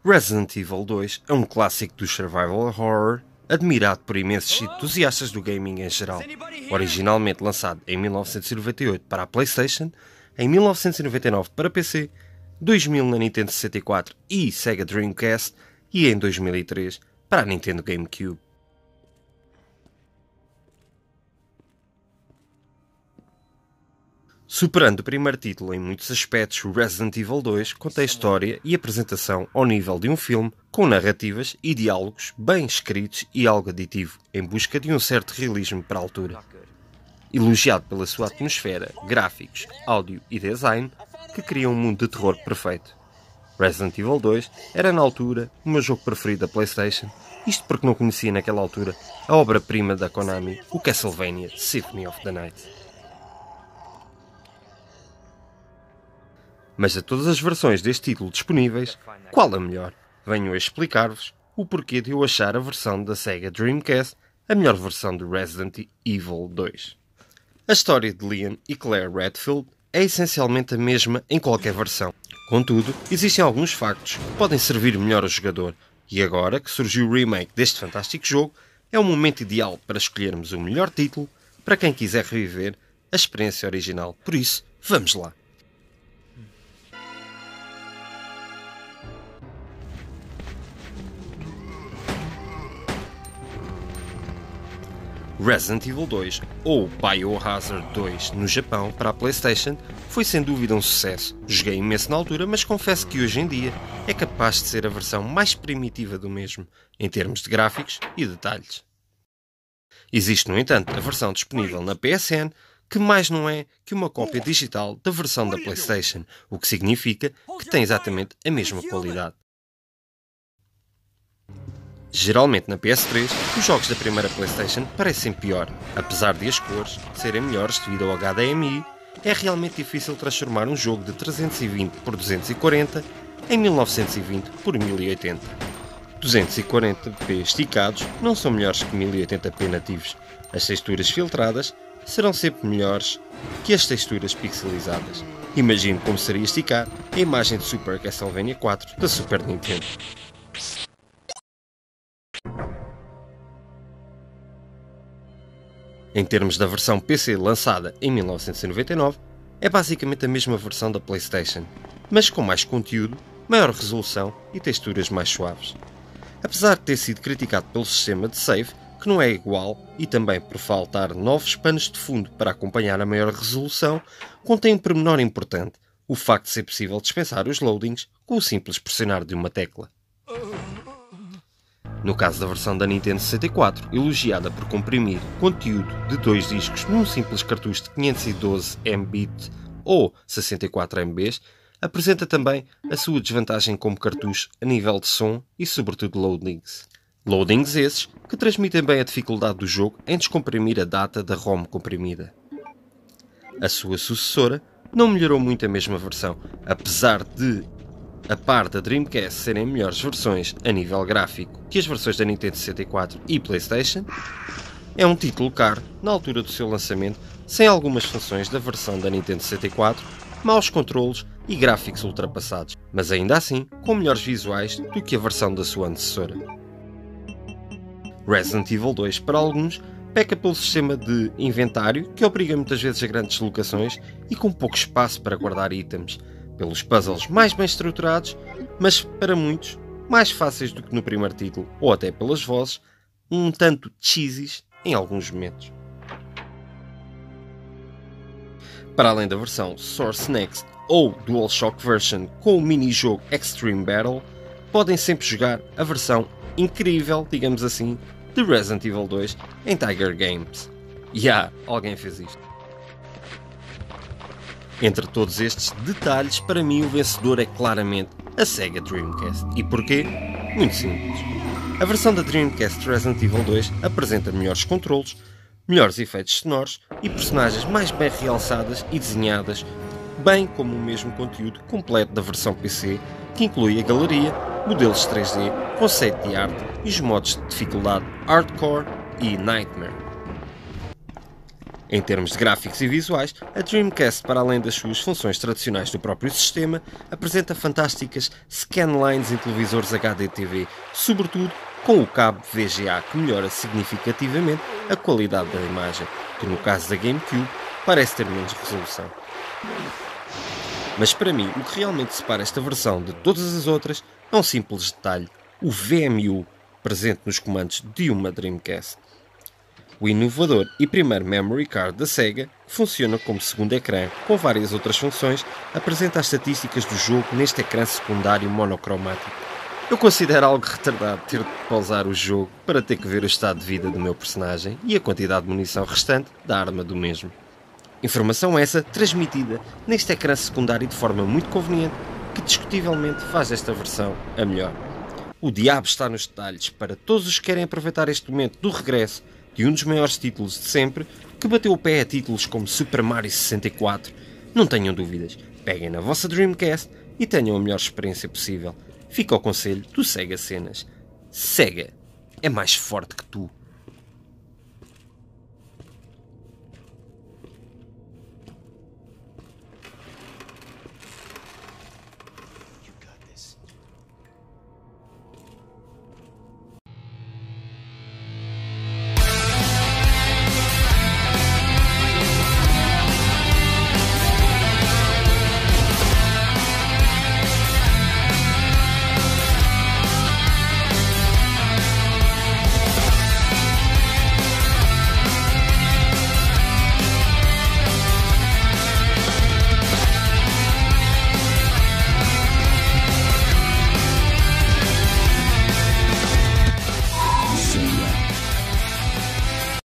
Resident Evil 2 é um clássico do survival horror, admirado por imensos entusiastas do gaming em geral. Originalmente lançado em 1998 para a PlayStation, em 1999 para PC, 2000 na Nintendo 64 e Sega Dreamcast e em 2003 para a Nintendo GameCube. Superando o primeiro título em muitos aspectos, Resident Evil 2 conta a história e apresentação ao nível de um filme, com narrativas e diálogos bem escritos e algo aditivo, em busca de um certo realismo para a altura. Elogiado pela sua atmosfera, gráficos, áudio e design, que cria um mundo de terror perfeito. Resident Evil 2 era na altura o meu jogo preferido da PlayStation, isto porque não conhecia naquela altura a obra-prima da Konami, o Castlevania Symphony of the Night. Mas de todas as versões deste título disponíveis, qual a melhor? Venho a explicar-vos o porquê de eu achar a versão da Sega Dreamcast a melhor versão de Resident Evil 2. A história de Leon e Claire Redfield é essencialmente a mesma em qualquer versão. Contudo, existem alguns factos que podem servir melhor ao jogador, e agora que surgiu o remake deste fantástico jogo, é o momento ideal para escolhermos o melhor título para quem quiser reviver a experiência original. Por isso, vamos lá! Resident Evil 2, ou Biohazard 2 no Japão, para a PlayStation, foi sem dúvida um sucesso. Joguei imenso na altura, mas confesso que hoje em dia é capaz de ser a versão mais primitiva do mesmo, em termos de gráficos e detalhes. Existe, no entanto, a versão disponível na PSN, que mais não é que uma cópia digital da versão da PlayStation, o que significa que tem exatamente a mesma qualidade. Geralmente na PS3, os jogos da primeira PlayStation parecem pior. Apesar de as cores serem melhores devido ao HDMI, é realmente difícil transformar um jogo de 320 por 240 em 1920 por 1080. 240p esticados não são melhores que 1080p nativos. As texturas filtradas serão sempre melhores que as texturas pixelizadas. Imagine como seria esticar a imagem de Super Castlevania 4 da Super Nintendo. Em termos da versão PC lançada em 1999, é basicamente a mesma versão da PlayStation, mas com mais conteúdo, maior resolução e texturas mais suaves. Apesar de ter sido criticado pelo sistema de save, que não é igual, e também por faltar novos panos de fundo para acompanhar a maior resolução, contém um pormenor importante, o facto de ser possível dispensar os loadings com o simples pressionar de uma tecla. No caso da versão da Nintendo 64, elogiada por comprimir conteúdo de 2 discos num simples cartucho de 512 MB ou 64 MB, apresenta também a sua desvantagem como cartucho a nível de som e sobretudo loadings. Loadings esses que transmitem bem a dificuldade do jogo em descomprimir a data da ROM comprimida. A sua sucessora não melhorou muito a mesma versão, apesar de, a par da Dreamcast serem melhores versões a nível gráfico que as versões da Nintendo 64 e PlayStation, é um título caro na altura do seu lançamento, sem algumas funções da versão da Nintendo 64, maus controlos e gráficos ultrapassados, mas ainda assim com melhores visuais do que a versão da sua antecessora. Resident Evil 2, para alguns, peca pelo sistema de inventário que obriga muitas vezes a grandes deslocações e com pouco espaço para guardar itens, pelos puzzles mais bem estruturados, mas para muitos mais fáceis do que no primeiro título, ou até pelas vozes, um tanto cheesy em alguns momentos. Para além da versão Source Next ou DualShock Version com o mini-jogo Extreme Battle, podem sempre jogar a versão incrível, digamos assim, de Resident Evil 2 em Tiger Games. Alguém fez isto. Entre todos estes detalhes, para mim o vencedor é claramente a Sega Dreamcast. E porquê? Muito simples. A versão da Dreamcast Resident Evil 2 apresenta melhores controlos, melhores efeitos sonoros e personagens mais bem realçadas e desenhadas, bem como o mesmo conteúdo completo da versão PC, que inclui a galeria, modelos 3D, conceito de arte e os modos de dificuldade Hardcore e Nightmare. Em termos de gráficos e visuais, a Dreamcast, para além das suas funções tradicionais do próprio sistema, apresenta fantásticas scanlines em televisores HD-TV, sobretudo com o cabo VGA, que melhora significativamente a qualidade da imagem, que no caso da GameCube parece ter menos resolução. Mas para mim, o que realmente separa esta versão de todas as outras é um simples detalhe: o VMU presente nos comandos de uma Dreamcast. O inovador e primeiro memory card da Sega, que funciona como segundo ecrã com várias outras funções, apresenta as estatísticas do jogo neste ecrã secundário monocromático. Eu considero algo retardado ter de pausar o jogo para ter que ver o estado de vida do meu personagem e a quantidade de munição restante da arma do mesmo. Informação essa transmitida neste ecrã secundário de forma muito conveniente, que discutivelmente faz esta versão a melhor. O diabo está nos detalhes para todos os que querem aproveitar este momento do regresso de um dos maiores títulos de sempre, que bateu o pé a títulos como Super Mario 64. Não tenham dúvidas, peguem na vossa Dreamcast e tenham a melhor experiência possível. Fica o conselho do Sega Cenas. Sega é mais forte que tu.